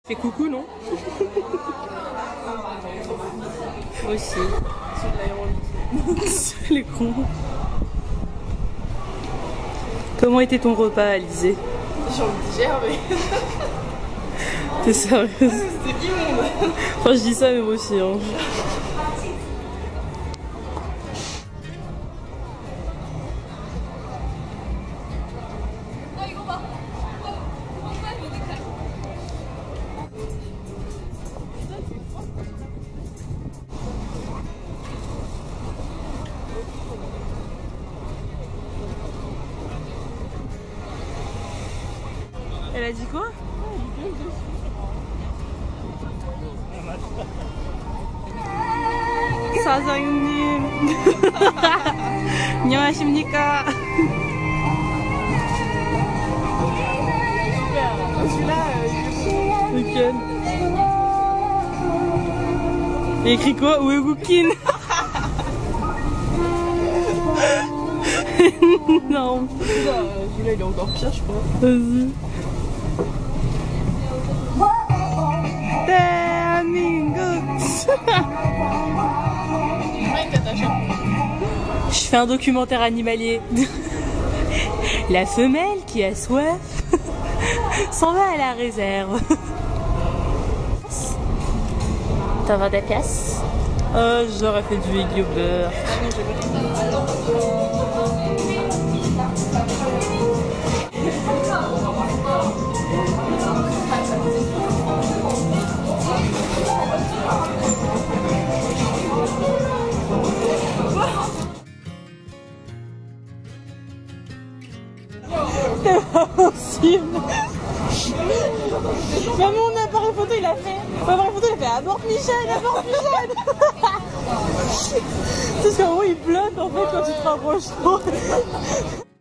Fais coucou, non? Moi aussi. Les cons. Comment était ton repas, Alizé? J'en digère, mais. T'es sérieuse? C'était immonde. Enfin, je dis ça, mais moi aussi. Hein. Elle a dit quoi? 사장님 안녕하십니까? Celui-là, Lequel? Il écrit quoi? Où est Wookin? Non. celui-là, il est encore pire, je crois. Vas-y. 대한민국. Je fais un documentaire animalier. La femelle qui a soif s'en va à la réserve. T'en veux des pièces? J'aurais fait du aiguille au beurre. C'est pas possible. Même mon appareil photo il a fait. Mon appareil photo il a fait aborte Michel, aborte Michel. C'est parce qu'en gros il flotte en fait quand tu te rapproches trop.